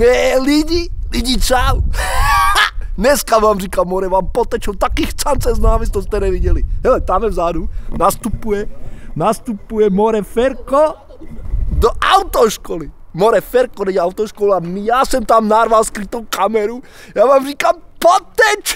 Lidi čau. Dneska vám říkám, more, vám potečou taky chcance z návis, to jste neviděli. Hele, tam vzadu nastupuje more Ferko do autoškoly. More Ferko jde autoškola, já jsem tam narval skrytou kameru, já vám říkám, potečem.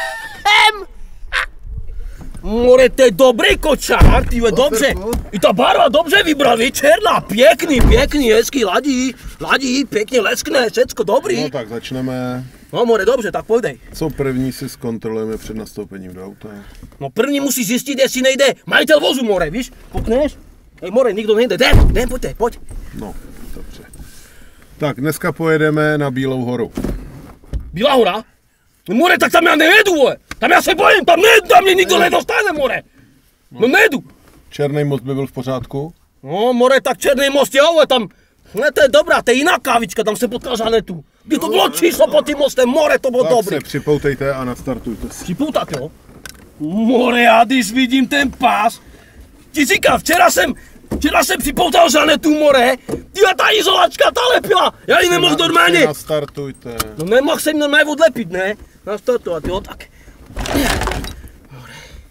More, to je dobrý kočár, tyhle, dobře. I ta barva dobře vybral, černá, pěkný, hezký, ladí, pěkně leskne, všecko dobrý. No tak začneme. No more, dobře, tak pojdej. Co první si zkontrolujeme před nastoupením do auta? No první musíš zjistit, jestli nejde majitel vozu, more, víš, pokneš? Hej, more, nikdo nejde, jdem, pojď. No, dobře. Tak, dneska pojedeme na Bílou horu. Bílá hora? No more, tak tam já nejedu, vole. Tam já se bojím, tam mě nikdo nedostane, more. No nejedu. Černý most by byl v pořádku? No more, tak Černý most, jo, ale tam, ne, to je dobrá, to je jiná kávička, tam se potkal Žanetu. Kdy to bylo číslo pod tím mostem, more, to bylo tak dobrý. Tak se připoutejte a nastartujte si. Připoutat, jo? More, já když vidím ten pás, ti říkám, včera jsem připoutal Žanetu, more, tyhle ta izolačka, ta lepila, já ji nemohl normálně. Nastartujte. No nemohl jsem normálně odlepit, ne? Nastartovat, jo, tak. More.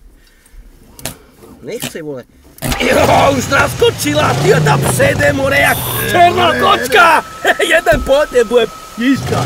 Nechce, vole. Jo, už naskočila, tyhle ta přede, more, jak černá kočka. Jeden pojď, bude píška.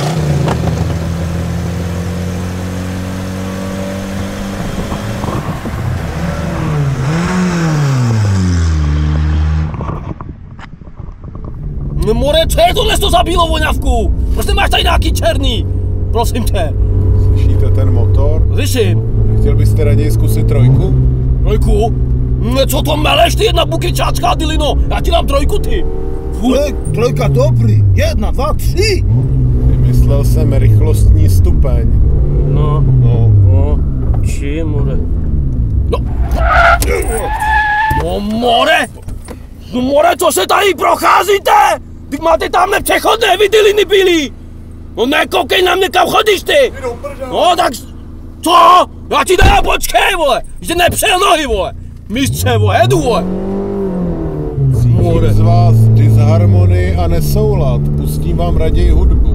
No more, co je tohle za bílou voňavku? Proč nemáš tady nějaký černý? Prosím tě. Slyšíte ten motor? Slyším. Chtěl byste raději zkusit trojku? Trojku? No co to meleš ty, jedna bukričácká dilino? Já ti dám trojku, ty. Trojka dobrý, 1, 2, 3. Myslel jsem rychlostní stupeň. No. Či, more. No more! No more, co se tady procházíte? Teď máte tamhle přechodné, vy diliny bílí. No nekoukej na mě, kam chodíš ty. No tak, co? Já ti dám, počkej, vole. Jsi nepřel nohy, vole. Mistře, vole, jedu, vole. Cítím z vás disharmonii a nesoulad. Pustím vám raději hudbu.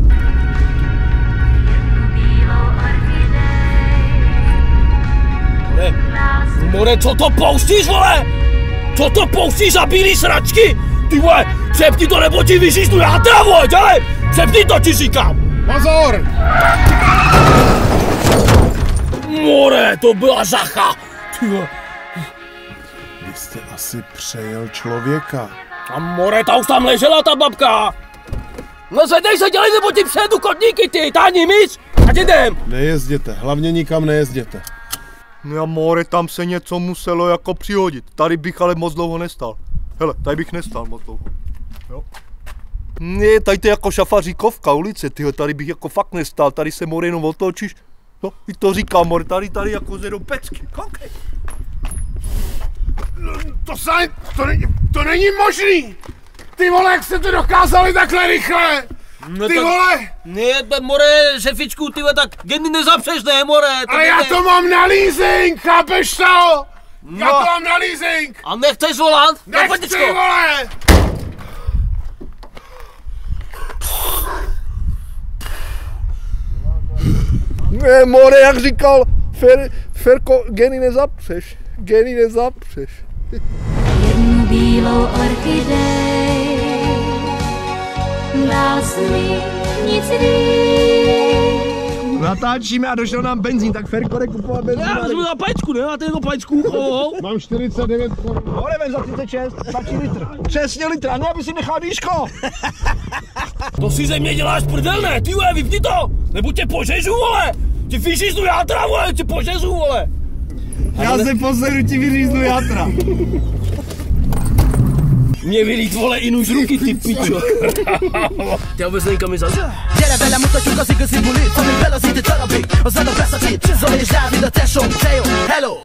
More, co to pouštíš, vole? Co to pouštíš za bílý sračky? Ty vole, přepni to, nebo ti vyříznu játra, vole, dělej! Přepni to, ti říkám! Pozor! More, to byla žacha! Ty vole. Vy jste asi přejel člověka. A more, ta už tam ležela, ta babka! No zvedej se, dělej, nebo ti přejedu kotníky, ty, táhni míč, ať jdem! Nejezděte, hlavně nikam nejezděte. No a more, tam se něco muselo jako přihodit. Tady bych ale moc dlouho nestál. Hele, tady bych nestál moc dlouho. Jo? Ne, tady to je jako Šafaříkovka ulice, tyhle, tady bych jako fakt nestál, tady se more jenom otočíš. No, i to říkám, more, tady jako zjedou pecky, koukej. To není možný! Ty vole, jak jste to dokázali takhle rychle! No ty tak, vole! Ne, more, šefičku, ty vole, tak Genny nezapřeš, ne, more! Ale já to mám na leasing, chápeš to? Já to mám na leasing! A nechceš volat? Nechci, vole! Ne, more, jak říkal Ferko, Genny nezapřeš. Jednu bílou orchidej, dál mi nic víc. Natáčíme a došel nám benzín, tak Ferko jde kupovat benzín. Já vezmu na pajčku, ne? Máte jednu pajčku? Mám 49 korun. More, vem za 36, stačí litr. Přesně litr, a ne, aby si nechal dýško. To si ze mě děláš prdel, ne? Ty vole, vypni to! Nebo tě požežu, vole! Ti vyříznu játra, vole, tě požežu, vole! Já se poseru, ti vyříznu játra. Mě vylít, vole, i nůž ruky, ty pičo. Ty vůbec nevím, kam je zase. Era velha moça que eu consigo simular. Só me velocidade, toda bem. Usando peça de, só me já vida até show. Hello.